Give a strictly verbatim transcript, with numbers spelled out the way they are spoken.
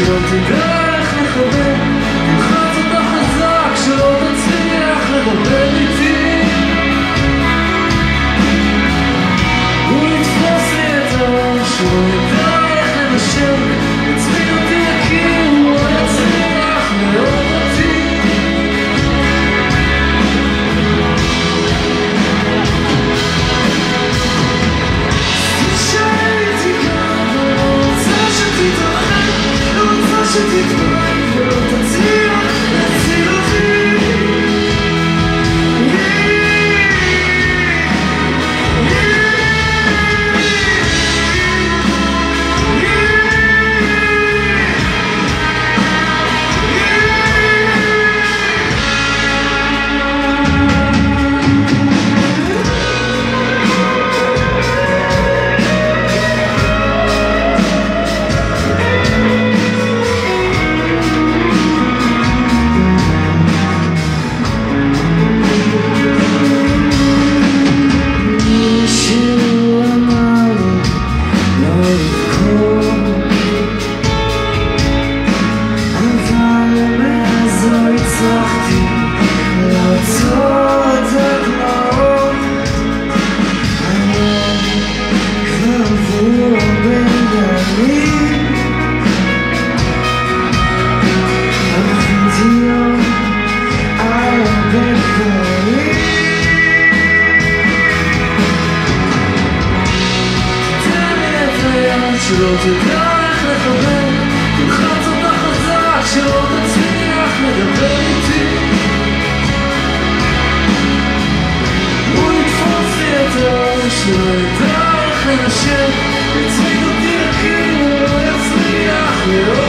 שלא תדע איך לחבר, תלחץ אותה חזק שלא תצליח לדבר איתי. הוא יתפוס לי את הראש, שלא ידע איך לנשם, יצמיד אותי לקיר, הוא לא יצליח לאהוב אותי. שתתראה ולא תצליח להציל אותי. שלא תדע איך לחבר, תלחץ אותה חזק שלא תצליח לדבר איתי. הוא יתפוס לי את הראש, שלא ידע איך לנשם, יצמיד אותי לקיר, הוא לא יצליח לאהוב